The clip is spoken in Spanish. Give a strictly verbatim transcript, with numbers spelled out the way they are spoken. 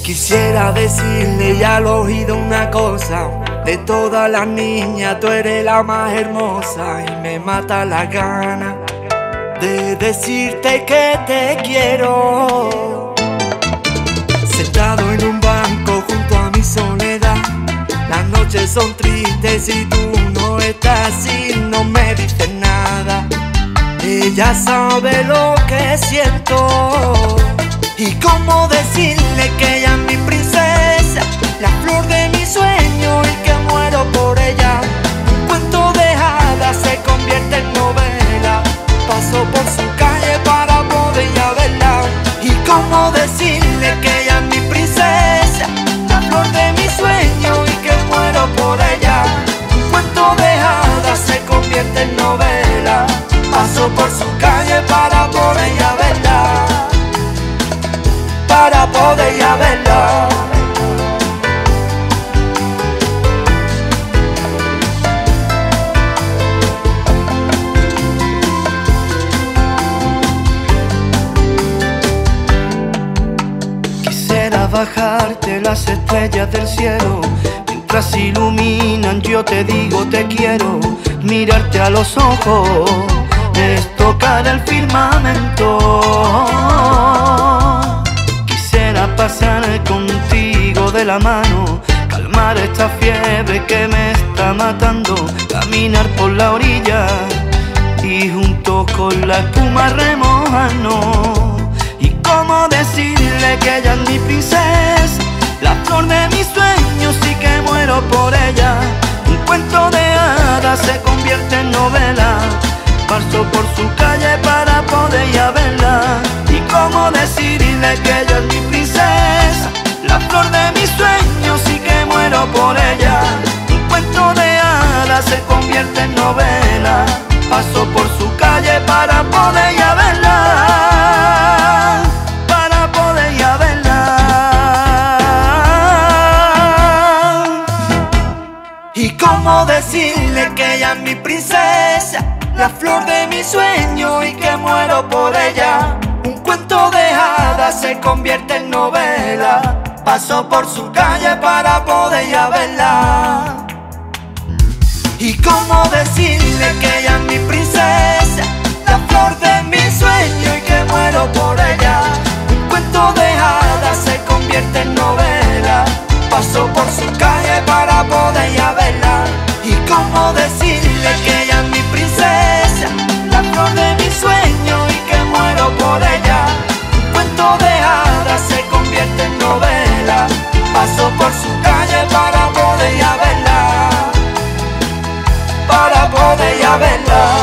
Quisiera decirle ya al oído una cosa: de todas las niñas tú eres la más hermosa. Y me mata la gana de decirte que te quiero. Sentado en un banco junto a mi soledad, las noches son tristes y tú no estás y no me dices nada. Ella sabe lo que siento. Y cómo decirle que ella es mi princesa, la flor de mi sueño y que muero por ella. Un cuento de hadas se convierte en novela. Paso por su calle para poder ya verla. Y cómo decirle que ella es mi princesa, la flor de mi sueño y que muero por ella. Un cuento de hadas se convierte en novela. Paso por su calle para poder ya verla, para poder ya verla. Quisiera bajarte las estrellas del cielo, mientras iluminan yo te digo te quiero. Mirarte a los ojos es tocar el firmamento. Pasar contigo de la mano, calmar esta fiebre que me está matando, caminar por la orilla y junto con la espuma remojarnos. Y cómo decirle que ella es mi princesa, la flor de mis sueños y que muero por ella. Un cuento de hadas se convierte en novela. Paso por su calle para poder ya verla. Y cómo decirle que ella es mi princesa, la flor de mis sueños y que muero por ella. Un cuento de hadas se convierte en novela. Paso por su calle para poder ya verla, para poder ya verla. Y cómo decirle que ella es mi princesa, la flor de mi sueño y que muero por ella. Un cuento de hadas se convierte en novela. Paso por su calle para poder ya verla. Y cómo decirle que ella es mi princesa, la flor de mi sueño y que muero por ella. Un cuento de hadas se convierte en novela. Paso por su calle para poder ya verla. Y cómo decirle que ella es mi princesa, la flor de mi sueño y que muero por ella. Un cuento de hadas se convierte en novela. Paso por su calle para poder ya verla, para poder ya verla.